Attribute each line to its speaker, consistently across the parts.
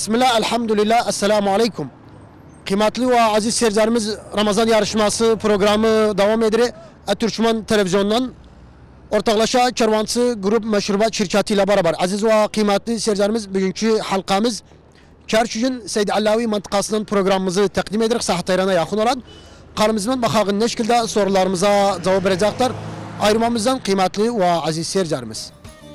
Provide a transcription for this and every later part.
Speaker 1: Bismillah, elhamdülillah, esselamu aleyküm. Kıymetli ve aziz seyircilerimiz, Ramazan yarışması programı devam ediyor. Türkmen televizyondan ortaklaşa Kervancı Grup Meşrubat Şirketi ile beraber. Aziz ve kıymetli seyircilerimiz, bugünkü halkamız Kerkük'ün Seyyid Allavi mıntıkasının programımızı takdim ederek Sahtayran'a yakın olan kanalımızın bakalım ne şekilde sorularımıza cevap verecekler. Ayrılmamızdan kıymetli ve aziz seyircilerimiz.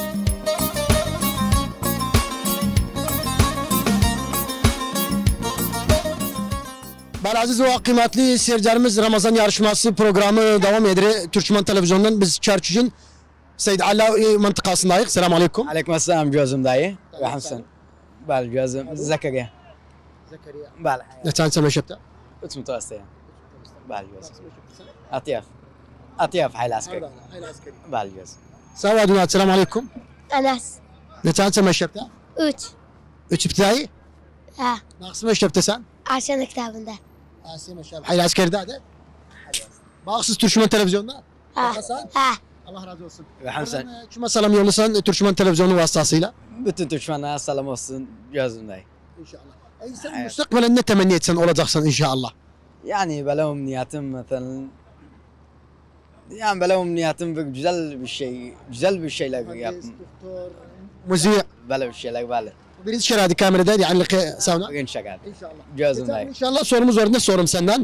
Speaker 1: Bel aziz ve kıymetli seyircilerimiz, Ramazan yarışması programı devam ediyor. Türkmen televizyonundan biz Kerkük'ün Seyyid Allavi mıntıkasındayız. Selamun aleyküm.
Speaker 2: Aleykümselam gözüm dayı. Ve hamsen. Bel gözüm Zekeriya.
Speaker 1: Zekeriya.
Speaker 2: Bel.
Speaker 1: Ne çança meşhepte?
Speaker 2: 3 متوسطة. بل جوز. أطياف. أطياف حي العسكري. بل جوز.
Speaker 1: Sağ selamun aleyküm.
Speaker 3: Anas.
Speaker 1: Ne çança meşhepte?
Speaker 3: 3.
Speaker 1: 3 ibtidai.
Speaker 3: Ha.
Speaker 1: Nasıl meşhepte sen?
Speaker 3: Aşağıda kitabında.
Speaker 1: Asi meşhep. Hayır askeride de. Bağımsız Türkmen televizyonda.
Speaker 3: Ha.
Speaker 1: Hasan.
Speaker 3: Ha.
Speaker 1: Allah razı olsun.
Speaker 2: Ve hamsen.
Speaker 1: Kime selam yollasan Türkmen televizyonu vasıtasıyla.
Speaker 2: Bütün Türkmenlere selam olsun gözüm dayı.
Speaker 1: İnşallah. Sen müstakbelen ne temenni etsen olacaksın inşallah.
Speaker 2: Yani böyle niyetim mesela yani böyle niyetim güzel bir şeyler yaptım.
Speaker 1: Müziği.
Speaker 2: Böyle bir şeyler böyle.
Speaker 1: Birisi şeradi kamerada yani savuna.
Speaker 2: Bugün şeker.
Speaker 1: İnşallah.
Speaker 2: Gözüm dayı.
Speaker 1: İnşallah sorumuz var. Ne sorum senden?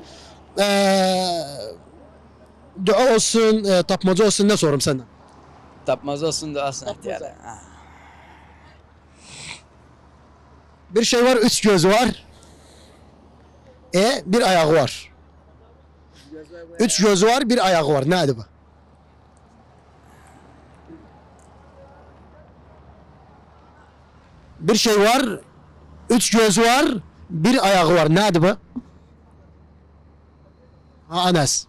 Speaker 1: Dua olsun, tapmaca olsun, ne sorum senden?
Speaker 2: Tapmaz olsun da olsun ihtiyarı.
Speaker 1: Bir şey var, 3 gözü var. Bir ayağı var. 3 gözü var, bir ayağı var. Neydi bu? Bir şey var, 3 gözü var, bir ayağı var. Neydi bu? Ha, Anas.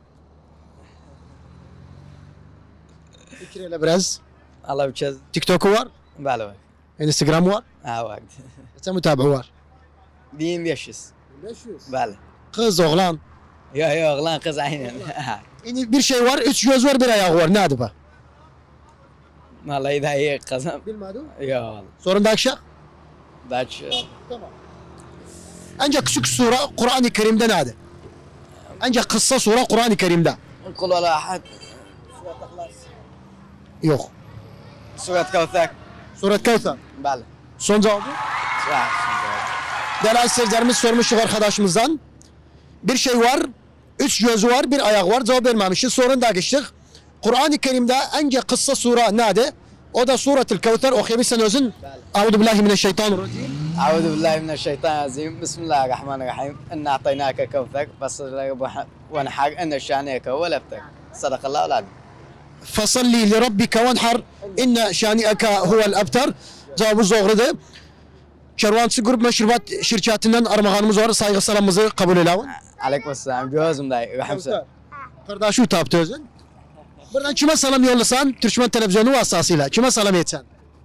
Speaker 1: Fikreyle biraz.
Speaker 2: Allah bir kez.
Speaker 1: TikTok'u var,
Speaker 2: Böyle bak.
Speaker 1: Instagram'u var.
Speaker 2: Ha bak.
Speaker 1: Kaç mütabiği var?
Speaker 2: 1500.
Speaker 1: 500.
Speaker 2: Böyle.
Speaker 1: Kız, oğlan.
Speaker 2: Yok lan kız aynen.
Speaker 1: Yani bir şey var, 3 göz var, bir ayağı var. Neydi bu?
Speaker 2: Vallahi da iyi kızım.
Speaker 1: Bilmedim.
Speaker 2: Yok.
Speaker 1: Sorun da akşam.
Speaker 2: Daç.
Speaker 1: Tamam. Ancak küçük sure Kur'an-ı Kerim'de neydi? Ancak kısa sure Kur'an-ı Kerim'de.
Speaker 2: Kul ala ahad.
Speaker 1: Yok.
Speaker 2: Surat Kevser.
Speaker 1: Suret Kevser.
Speaker 2: Bale.
Speaker 1: Son cevabı. Değerli seyircilerimiz sormuştuk arkadaşımızdan. Bir şey var, 3 gözü var, bir ayak var. Cevap vermemişiz. Sorun da geçtik. Kur'an-ı Kerim'de ancak kısa sure neydi? O da Suret-ül Kevser. Okuyabilirsen özün. Euzubillahimineşşeytanirracim.
Speaker 2: أعوذ بالله من الشيطان الرجيم بسم الله الرحمن الرحيم إنا أعطيناك كوثر فصل ونحر إن شانئك هو الأبتر صدق الله العظيم.
Speaker 1: Fasalli li rabbike venhar inne şani'eke huvel abtar. Cevabı doğrudur. Kervancı Grup Meşrubat Şirketi'nden armağanımız var. Saygı selamımızı kabul edelim.
Speaker 2: عليكم السلام جوزم داي رحمة.
Speaker 1: Kardeşi taptı özün. Buradan kime selam yollasan Türkmen televizyonu vasıtasıyla kime selam etsen?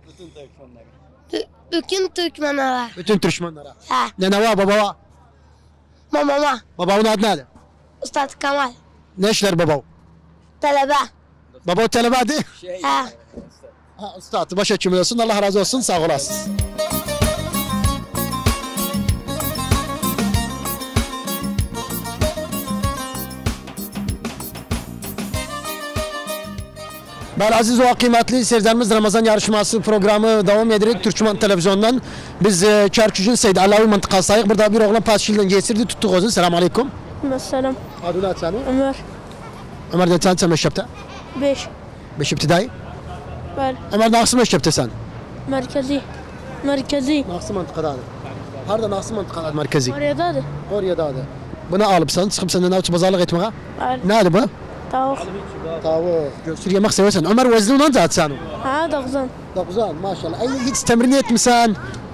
Speaker 3: Bütün Türkmenlere.
Speaker 1: Bütün Türkmenlere.
Speaker 3: Ha.
Speaker 1: Nene var, baba var.
Speaker 3: Mama.
Speaker 1: Babamın adı neydi?
Speaker 3: Ustad Kemal.
Speaker 1: Ne işler baba?
Speaker 3: Talebe.
Speaker 1: Baba telebadi.
Speaker 3: Ha.
Speaker 1: Ha, ustad başa kim olsun, Allah razı olsun, sağ olasın. Ben aziz ve kıymetli seyircilerimiz, Ramazan yarışması programı devam ediyor Türkmen televizyondan. Biz Kerkük'ün Seyyid Allavi mıntıkasıyız. Burada bir oğlan pasçılığından geçirdi, tuttuk özün. Selamun aleyküm.
Speaker 4: Selam.
Speaker 1: Adını seni.
Speaker 4: Ömer.
Speaker 1: Ömer de sen meşrepte.
Speaker 4: 5.
Speaker 1: 5 ibtidai.
Speaker 4: Bel.
Speaker 1: Ömer nasıl meşrepte sen?
Speaker 4: Merkezi. Merkezi.
Speaker 1: Nasıl mıntıkada? Harda nasıl mıntıkada merkezi?
Speaker 4: Oraya da.
Speaker 1: Oraya da. Bunu alıp sen, çıkıp senden avcı pazarlık etmeye.
Speaker 4: Bel.
Speaker 1: Neydi bu?
Speaker 4: Tavuk.
Speaker 1: Tavuk. Göğsür yemek seversen. Ömer vezni olan zaten sen.
Speaker 4: Ha 90.
Speaker 1: 9'an maşallah. Hiç temrin etmişsen.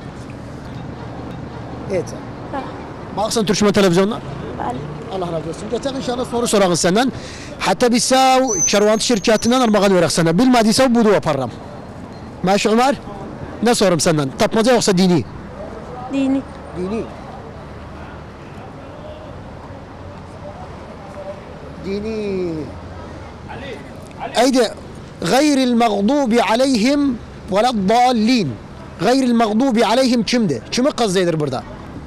Speaker 1: Evet.
Speaker 4: Ha.
Speaker 1: Baksan Türkmen televizyonuna.
Speaker 4: Bel.
Speaker 1: Allah razı olsun. Geçen inşallah soru sorarız senden. Hatta biz Kervancı şirketinden armağan veririz sana. Bilmediyse bu da yaparım. Maşallah Ömer. Ne sorum senden? Tapmaca yoksa dini?
Speaker 4: Dini.
Speaker 1: Dini. Dini. Haydi. Gayril mağdubi aleyhim veleddallin. Gayril mağdubi aleyhim kimdi? Kimi kastedilir burada?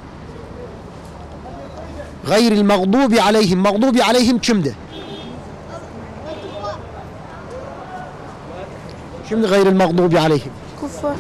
Speaker 1: Gayril mağdubi aleyhim. Mağdubi aleyhim kimdi? Şimdi gayril mağdubi aleyhim.
Speaker 4: Kufa.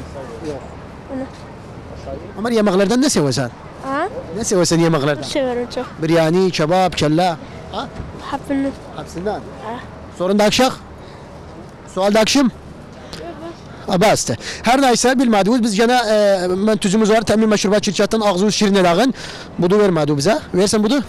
Speaker 1: Ama yemeklerden ne seversen?
Speaker 4: Ha?
Speaker 1: Ne seversen yemeklerden?
Speaker 4: Severim çok.
Speaker 1: Biryani, kebap, kella. Ha?
Speaker 4: Hepini.
Speaker 1: Hepsinden.
Speaker 4: Ha.
Speaker 1: Sorun da akşam? Sual da akşam? Bastı. Her neyse bilmediğimiz biz gene mentüzümüz var. Temin meşrubat şirketten ağzımız şirine dağın. Budu vermedi bize. Versen budu.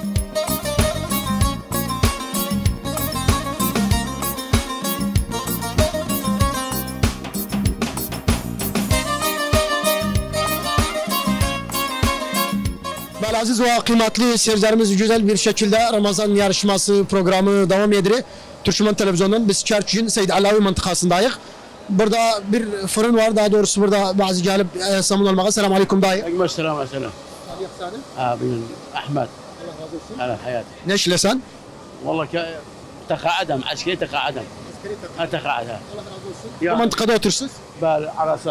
Speaker 1: Aziz ve kıymetli seyircilerimiz güzel bir şekilde Ramazan yarışması programı devam ediyor. Türkmen Televizyonu'ndan biz Çerçin Seyyid Alavi mıntıkasındayız. Burada bir fırın var, daha doğrusu burada bazı gelip samun olmağa. Selamun Aleyküm dayı.
Speaker 5: Aleyküm selam. Abim Ahmet. على حياتي.
Speaker 1: Ne işlesen?
Speaker 5: والله تقاعدم عسكري تقاعدم. تقاعدها.
Speaker 1: Bu mıntıkada otursunuz.
Speaker 5: بال عرسه.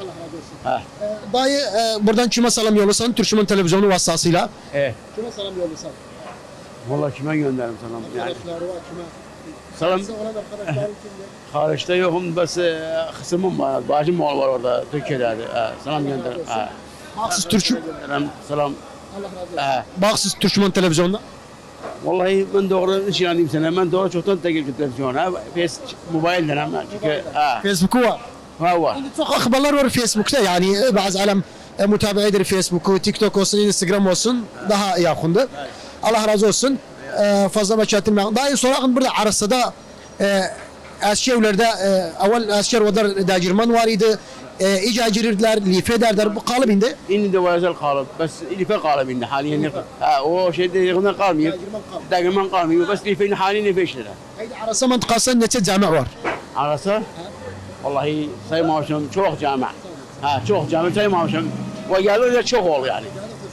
Speaker 1: Dayı buradan kime selam yollasan Türkmen Televizyonu vasıtasıyla?
Speaker 5: ايه
Speaker 1: Kime selam yollasan?
Speaker 5: والله kime gönderim selam yani.
Speaker 1: Arkadaşları var kime?
Speaker 5: Selam
Speaker 1: Olan arkadaşların kimde?
Speaker 5: hariçte yokum bas kısmım var. Bacım var orada Türkiye'de. Selam gönderim.
Speaker 1: Baksız Türkmen.
Speaker 5: Selam.
Speaker 1: Baksız Türkmen Televizyonu'na.
Speaker 5: Vallahi ben doğru iş yanayım sana. Ben doğru çoktan tekil televizyona. Face mobilden ama çünkü
Speaker 1: Facebook'u var.
Speaker 5: var.
Speaker 1: Çok akbarlar var Facebook'ta yani bazı alem mutabiidir Facebook'u, TikTok olsun, Instagram olsun daha yakındı. Allah razı olsun. Fazla başlatılmayan. Daha sonra burada Arasa'da askerlerde evvel asker vadar dacirman var idi. İcacirirler, life ederler. Bu kalıp indi.
Speaker 5: İndi de vazel kalıp. Bas life kalıp indi haliyen. O şeyde yakından kalmıyor. Dagirman kalmıyor. Bas life'nin haliyen life işler.
Speaker 1: Haydi Arasa mantıkasında neçe cami var?
Speaker 5: Arasa? Vallahi saymamışım çok cami. Çok cami saymamışım. Ve gelirler çok ol yani.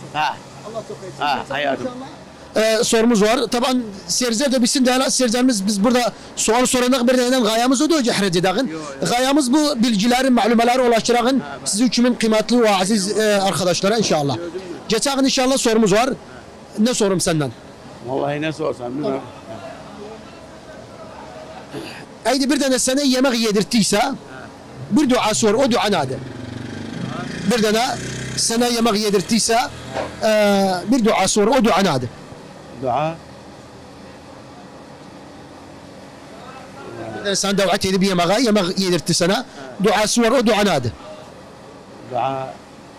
Speaker 5: Hayatım.
Speaker 1: Sorumuz var. Taban seyirciler de bilsin değerli seyircilerimiz biz burada soru soranak bir tane gayamız o da cehreci dağın. Gayamız bu bilgileri, malumaları ulaştıran sizi hükümün kıymetli ve aziz arkadaşlara inşallah. Geçen inşallah sorumuz var. Ne sorum senden?
Speaker 5: Vallahi ne sorsam bilmem.
Speaker 1: Haydi bir tane sana yemek yedirttiyse bir dua sor. O dua nedir? Bir tane sana yemek yedirttiyse bir dua sor. O dua nedir?
Speaker 5: Dua.
Speaker 1: Sen davet edip yemek yedirtti sana. Duası var, o dua nedir?
Speaker 5: Dua.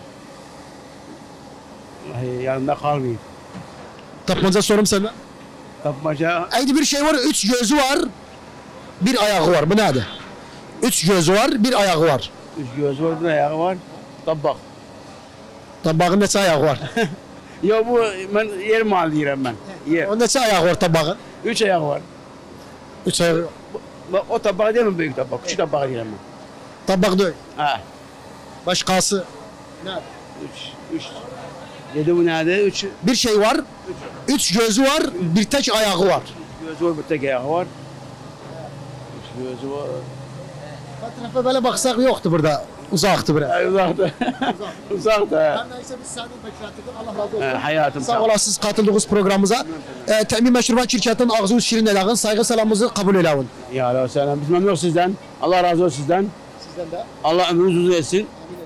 Speaker 5: Vallahi yanında kalmayayım.
Speaker 1: Tapmaca sorum sana.
Speaker 5: Tapmaca.
Speaker 1: Haydi bir şey var, 3 gözü var, bir ayağı var. Bu nedir? 3 gözü var, bir ayağı var.
Speaker 5: 3 göz var, bir ayağı var. Tabak.
Speaker 1: Tabağın neçe ayağı var?
Speaker 5: Ya bu ben yer mal diyorum ben. Yer.
Speaker 1: O neçe ayağı var tabağın?
Speaker 5: 3 ayağı var.
Speaker 1: 3 ayağı.
Speaker 5: O tabak değil mi büyük tabak? Küçük tabak diyorum ben.
Speaker 1: Tabak değil.
Speaker 5: Ha.
Speaker 1: Başkası.
Speaker 5: 3. Dedi bu nerede? 3.
Speaker 1: Bir şey var, 3 gözü var, bir tek ayağı var.
Speaker 5: Göz var, bir tek ayağı var. 3 gözü var.
Speaker 1: Bu tarafa böyle baksak yoktu burada. Uzaktı biraz.
Speaker 5: Uzakta. Uzakta.
Speaker 1: Neyse biz seni beklettik. Allah razı olsun.
Speaker 5: Hayatım
Speaker 1: Sağ olasınız katıldığınız programımıza. Temin Meşrubat Şirketi'nin ağzınız şirin edin. Saygı selamımızı kabul edin.
Speaker 5: Ya Allah selam. Biz memnunuz sizden. Allah razı olsun sizden.
Speaker 1: Sizden de.
Speaker 5: Allah ömrünüzü uzun etsin.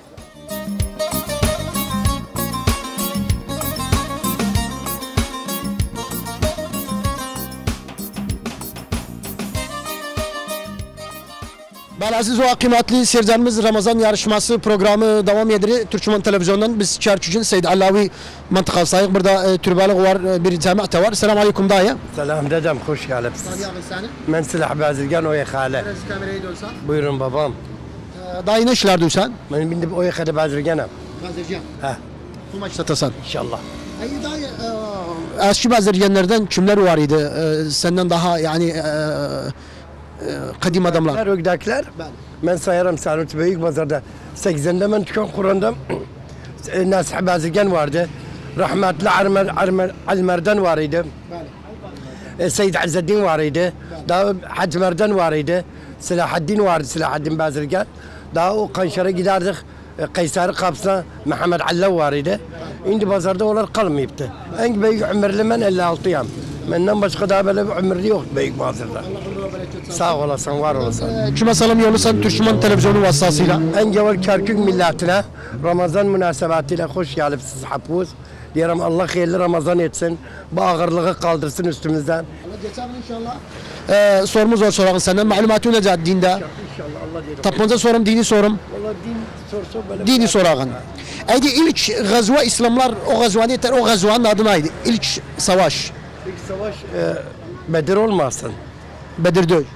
Speaker 1: Aziz ve kıymetli seyircilerimiz Ramazan yarışması programı devam ediyor. Türkmen Televizyonu'ndan biz Çerçücün Seyyid Alavi mıntıkasıyız. Burada türbelik var, bir cemaat var. Selamun Aleyküm dayı.
Speaker 6: Selam dedem, hoş geldiniz. Ben Silah Bazirgan Oya Khale.
Speaker 1: Kamerayı dönsen.
Speaker 6: Buyurun babam.
Speaker 1: Dayı ne işler dönsen?
Speaker 6: Ben bindim Oya Khale Bazirgan'ım.
Speaker 1: Bazırcan.
Speaker 6: Ha,
Speaker 1: Bu maçta tasan.
Speaker 6: inşallah.
Speaker 1: Dayı eski bazırcanlardan kimler var idi? Senden daha yani kadim adamlar.
Speaker 6: Ögdekler, ben sayarım Sanut Büyük Pazar'da. 80'de ben Tükan Kur'an'da Nasih Bazirgan vardı. Rahmetli Almer'den var idi. Seyyid Azzeddin var idi. Daha Hacmer'den var idi. Selahaddin vardı, Selahaddin Bazirgan. Daha o Kanşar'a giderdik. Kayseri kapsa Mehmet Allah var idi. Şimdi pazarda onlar kalmayıptı. En büyük ömürlü ben 56'yım. Benden başka daha böyle bir ömürlü yok büyük pazarda. Sağ olasın, var olasın.
Speaker 1: Cuma salam yollusan Türkmen televizyonu vasıtasıyla.
Speaker 6: En cevval Kerkük milletine Ramazan münasebetiyle hoş gelipsiz hapuz. Diyelim Allah hayırlı Ramazan etsin. Bu ağırlığı kaldırsın üstümüzden.
Speaker 1: Sorumuz var sorağın senden. Malumatı olacak dinde.
Speaker 6: İnşallah Allah diyelim.
Speaker 1: Tapmanca sorum, dini sorum.
Speaker 6: Valla din sorsa böyle.
Speaker 1: Dini sorağın. Eydi ilk gazva İslamlar o gazvanı yeter, o gazvanın adı neydi? İlk savaş.
Speaker 6: İlk savaş Bedir olmasın.
Speaker 1: Bedir değil.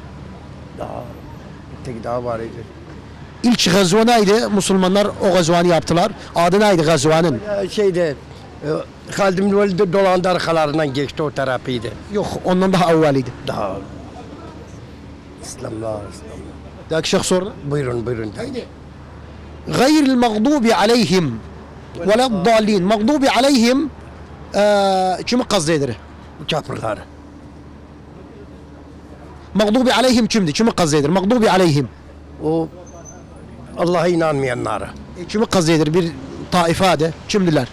Speaker 6: Tek daha var idi.
Speaker 1: İlk gazva neydi? Müslümanlar o gazvanı yaptılar. Adı neydi gazvanın?
Speaker 6: Şeyde Halid bin Velid dolandı arkalarından geçti o tarafıydı.
Speaker 1: Yok, ondan daha evveliydi.
Speaker 6: Daha İslamlar.
Speaker 1: Daki şeyh sordu.
Speaker 6: Buyurun buyurun.
Speaker 1: Gayril mağdubi aleyhim ve la dallin. Mağdubi aleyhim kimi kazdedir?
Speaker 6: Kafirler.
Speaker 1: Mağdubi aleyhim kimdi? Kimi kazdedir? Mağdubi aleyhim.
Speaker 6: O Allah'a inanmayanlar.
Speaker 1: Kimi kazdedir? Bir taifade. Kimdiler?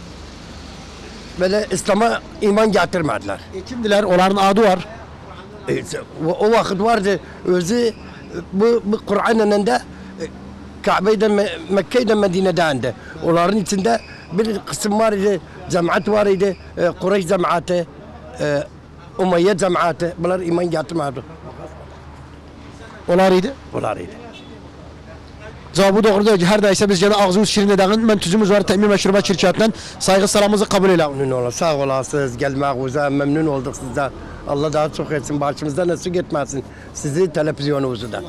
Speaker 6: Böyle İslam'a iman getirmediler.
Speaker 1: Kimdiler? Onların adı var.
Speaker 6: O vakit vardı özü bu Kur'an'ın önünde Kabe'de Mekke'de Medine'den de. Onların içinde bir kısım var idi, cemaat var idi, Kureyş cemaati, Umayye cemaati. Bunlar iman getirmedi.
Speaker 1: Onlarıydı.
Speaker 6: Bunlar idi.
Speaker 1: Cevabı doğru değil. Her neyse biz gene ağzımız şirin edeğin. Ben tüzümüz var. Temin Meşrubat şirketinden saygı selamımızı kabul eyle.
Speaker 6: Memnun olun. Sağ olasınız. Gelmağınıza memnun olduk sizden. Allah daha çok etsin. Başımızdan eksik etmesin. Sizi televizyonunuzu da.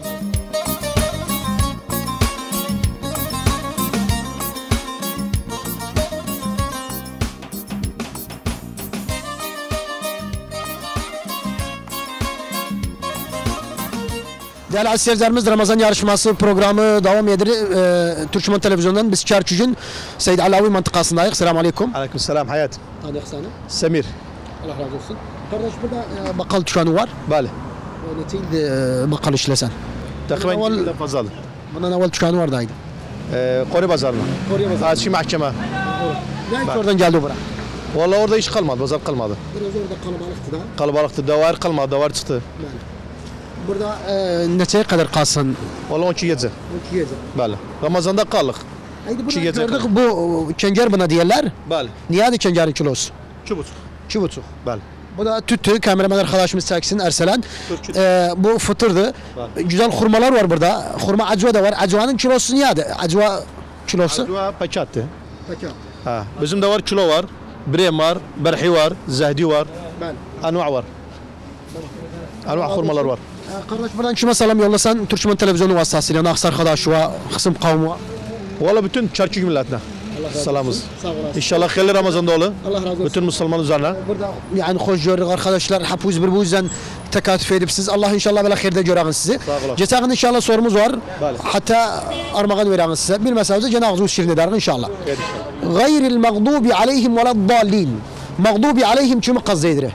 Speaker 1: Değerli aziz seyircilerimiz, Ramazan yarışması programı devam ediyor. Türkmen televizyonundan biz Çarçucun Seyyid Alavi mantıkasındayız. Selamun aleyküm.
Speaker 7: Aleykümselam hayat.
Speaker 1: Tanıyık seni.
Speaker 7: Semir.
Speaker 1: Allah razı olsun. Kardeş burada bakkal dükkanı var.
Speaker 7: Bale.
Speaker 1: Netiydi bakkal işlesen.
Speaker 7: Takriben
Speaker 1: Bundan
Speaker 7: yıldan fazladır.
Speaker 1: Bundan evvel dükkanı vardaydı.
Speaker 7: Kore pazarına.
Speaker 1: Kore'ye pazarı.
Speaker 7: Aşı mahkeme.
Speaker 1: Ne oradan geldi buraya?
Speaker 7: Vallahi orada hiç kalmadı, pazar kalmadı.
Speaker 1: Biraz orada kalabalıktı da.
Speaker 7: Kalabalıktı, davar kalmadı, davar çıktı.
Speaker 1: Burada neçeye kadar kalsın?
Speaker 7: Vallahi 12 gece.
Speaker 1: 12 gece.
Speaker 7: Bale. Ramazan'da kaldık.
Speaker 1: Haydi burada
Speaker 7: İki gece
Speaker 1: gördük
Speaker 7: kaldı.
Speaker 1: bu çenger buna diyorlar.
Speaker 7: Bale.
Speaker 1: Niye adı çengerin kilosu?
Speaker 7: Çubuk.
Speaker 1: 2,5.
Speaker 7: Bale.
Speaker 1: Bu da tüttü. Kameraman arkadaşımız çeksin Erselan. Bu fıtırdı.
Speaker 7: Var.
Speaker 1: Güzel hurmalar var burada. Hurma acva da var. Acvanın kilosu niye adı? Acva kilosu.
Speaker 7: Acua paçattı.
Speaker 1: Peki.
Speaker 7: Ha. Bizim de var kilo var. Brem var, berhi var, zehdi var.
Speaker 1: Ben.
Speaker 7: Anva var. Anva hurmalar var.
Speaker 1: Kardeş buradan kime selam yollasan Türkmen televizyonu vasıtasıyla Naksar arkadaşı ve kısım kavmi.
Speaker 7: Vallahi bütün Çarçuk milletine. Salamız.
Speaker 1: Sağ olasın.
Speaker 7: İnşallah hayırlı Ramazan'da olur.
Speaker 1: Allah razı olsun.
Speaker 7: Bütün Müslüman üzerine.
Speaker 1: Burada yani hoş gördük arkadaşlar. Hapuz bir bu yüzden tekatüf edip siz Allah inşallah böyle hayırda görəğin sizi.
Speaker 7: olasın.
Speaker 1: Geçen inşallah sorumuz var.
Speaker 7: Bəli.
Speaker 1: Hatta armağan verəğin size. Bir meselede Cenab-ı Ağzı şirin eder inşallah. Gayril mağdubi aleyhim ve laddallin. Mağdubi aleyhim kimi kazdedir?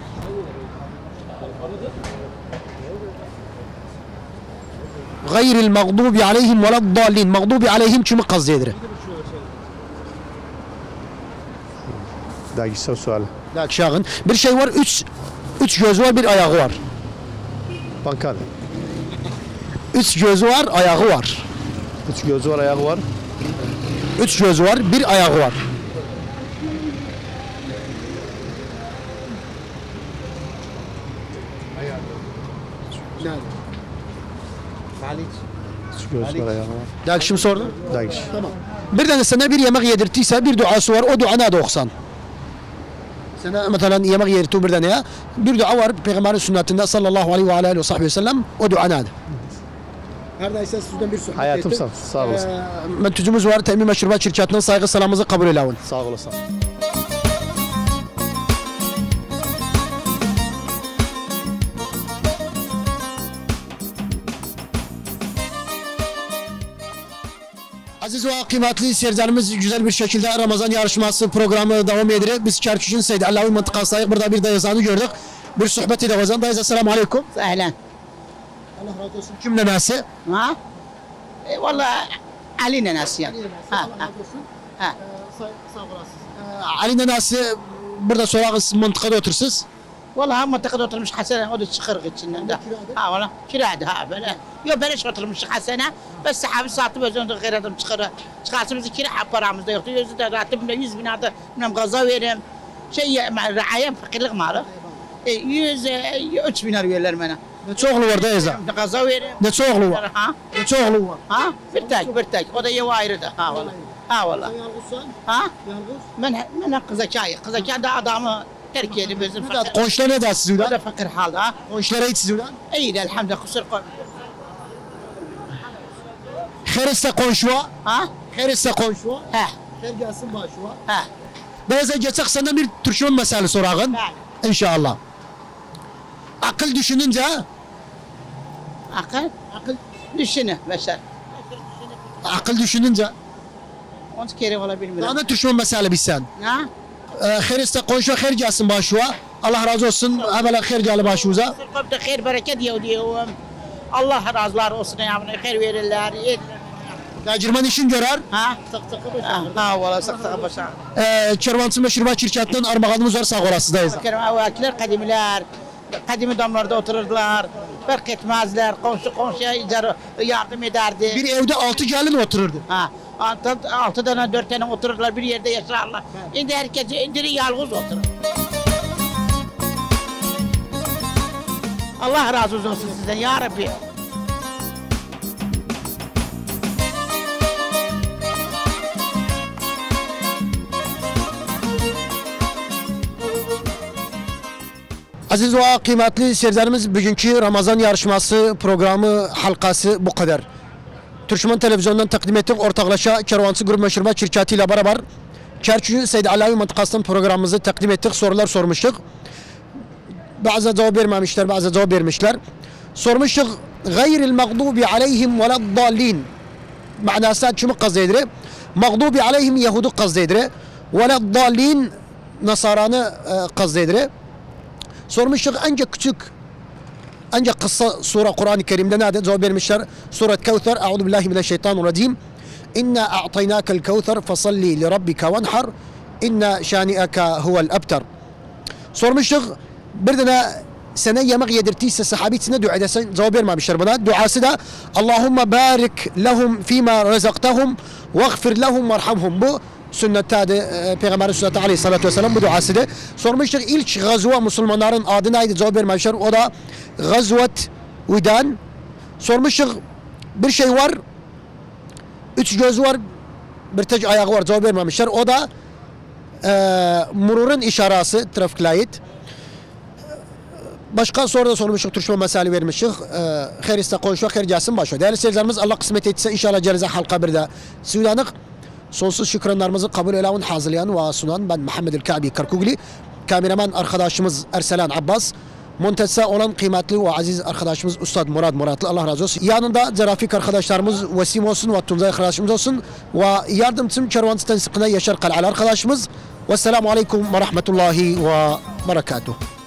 Speaker 1: Gayril mağdubi aleyhim ve laddallin. Mağdubi aleyhim kimi kazdedir?
Speaker 7: Daha gitsen sual.
Speaker 1: Şağın. Bir şey var, üç gözü var, bir ayağı var.
Speaker 7: Bankar.
Speaker 1: 3 gözü var, ayağı var.
Speaker 7: 3 gözü var, ayağı var.
Speaker 1: 3 gözü var, bir ayağı var.
Speaker 7: Üç gözü var, ayağı var.
Speaker 1: Daha kim sordu?
Speaker 7: Daha geç.
Speaker 1: Tamam. Bir tane sana bir yemek yedirtiyse bir duası var, o dua ne de okusan? Sana mesela yemek yedirtiyor bir tane ya, bir dua var Peygamberin sünnetinde sallallahu aleyhi ve aleyhi ve sahbihi ve sellem, o dua ne de? Her neyse sizden bir sohbet
Speaker 7: Hayatım
Speaker 1: ettim.
Speaker 7: sağ olasın.
Speaker 1: Mentücümüz var, Temin Meşrubat şirketinden saygı selamımızı kabul eyle.
Speaker 7: Sağ olasın.
Speaker 1: Aziz ve kıymetli seyircilerimiz güzel bir şekilde Ramazan yarışması programı devam ediyor. Biz Çarçucun Seyyid Alavi mıntıkasındayız. Burada bir dayızanı gördük. Bir sohbet edeceğiz. Dayız esselamu aleyküm.
Speaker 8: Sahlen.
Speaker 1: Allah razı olsun. Kimle nasi?
Speaker 8: Ha? Vallahi Ali Nenasyan. Ha. Ha.
Speaker 1: Ali Nenası burada sorağız mıntıkada otursunuz.
Speaker 8: Vallahi منطقة oturmuş Hasan'a o da çıkır içinden de. Ha valla kiradı ha böyle. Yok beleş oturmuş Hasan'a. Bes sahibi sattı özünde gayr adam çıkarı. Çıkarsın bizi kira paramız da yoktu. Yüzde ratibimle 100 bin adı. Bilmem gaza veririm. Ra'ayem fakirlik malı. 3 bin arıyorlar bana.
Speaker 1: Ne çoğulu var da Eza?
Speaker 8: Gaza veririm.
Speaker 1: Ne çoğulu var?
Speaker 8: Ha?
Speaker 1: Ne çoğulu var?
Speaker 8: Ha? Bir tek. O da ev ayrı da. Ha valla. Ha valla. Ha? Ben kızacağım da adamı Türkiye'li bizim fakir.
Speaker 1: Konşlar ne dersiz
Speaker 8: O
Speaker 1: ulan?
Speaker 8: da fakir halde ha.
Speaker 1: Konşlara hiç siz ulan?
Speaker 8: İyi de elhamdülillah kusur koy.
Speaker 1: Heriste konşuva.
Speaker 8: Ha?
Speaker 1: Heriste konşuva.
Speaker 8: He.
Speaker 1: Her gelsin başuva.
Speaker 8: He.
Speaker 1: Beyza geçsek senden bir Türkmen meselesi sorağın.
Speaker 8: Bəli.
Speaker 1: İnşallah. Akıl düşününce
Speaker 8: Akıl düşünü mesela.
Speaker 1: akıl düşününce
Speaker 8: Onu kere olabilir.
Speaker 1: daha da Türkmen mesele bilsen.
Speaker 8: Ha?
Speaker 1: Heriste konşuva her gelsin başuva. Allah razı olsun. Evvela her geli başuza.
Speaker 8: Kusur koy da hayır bereket diyorum. Allah razılar olsun ya. Hayır verirler.
Speaker 1: Tecirman işin görer.
Speaker 8: Ha? Ha valla sık sık başa.
Speaker 1: Kervansın ve Şirbat şirketinden armağanımız var sağ olasıdayız.
Speaker 8: Kerem evvelkiler kadimiler. Kadimi damlarda otururdular. Fark etmezler. Komşuya yardım ederdi.
Speaker 1: Bir evde 6 gelin otururdu.
Speaker 8: Ha. 6 tane 4 tane otururlar bir yerde yaşarlar. Şimdi herkes indiri yalnız oturur. Allah razı olsun sizden ya Rabbi.
Speaker 1: Aziz ve kıymetli seyircilerimiz, bugünkü Ramazan yarışması programı halkası bu kadar. Türkmen Televizyonu'ndan takdim ettik ortaklaşa Kervansı Grup Meşrubat Şirketi ile beraber Kerkük'ün Seyyid Alavi Mıntıkası'ndan programımızı takdim ettik, sorular sormuştuk. Bazı cevap vermemişler, bazı cevap vermişler. Sormuştuk, gayril mağdubi aleyhim veleddallin. Manası kimi kazdedir? Mağdubi aleyhim Yahudu kazdedir. Veleddallin Nasaranı kazdedir. Sormuştuk ancak kısa sure Kur'an-ı Kerim'de nerede cevap vermişler? Suret Kevser, Eûzu billahi mineşşeytanirracim. İnna a'taynakel kevser fasalli li rabbika venhar. İnna şani'eke huvel ebter. Sormuştuk bir tane sana yemek yedirtiyse sahabisine dua edersen cevap vermemişler buna. Duası da Allahümme barik lehum fîmâ rezaktahum veğfir lehum verhamhum. Bu sünnette Peygamber Sünneti Aleyhisselatü Vesselam bu duasıdır. Sormuştuk ilk gazva Müslümanların adı neydi cevap vermemişler. O da Gazvet Udan. Sormuştuk bir şey var. 3 gözü var. Bir tek ayağı var cevap vermemişler. O da mururun işarası trafikle ait. Başka soru da sormuştuk. Türkmen mesele vermiştik. Heriste konuşmak her gelsin başa. Değerli seyircilerimiz Allah kısmet etse inşallah cerize halka bir de Sudanık. Sonsuz şükranlarımızı kabul eylem hazırlayan ve sunan ben Muhammed el-Ka'bi Karkugli. Kameraman arkadaşımız Erselan Abbas. Montessa olan kıymetli ve aziz arkadaşımız Ustad Murad Muratlı. Allah razı olsun. Yanında zarafik arkadaşlarımız Vesim olsun ve Tunzay arkadaşımız olsun. Ve yardımcım Kervansız Tensikine Yaşar Kal'al arkadaşımız. Vesselamu Aleyküm ve Rahmetullahi ve Berekatuhu.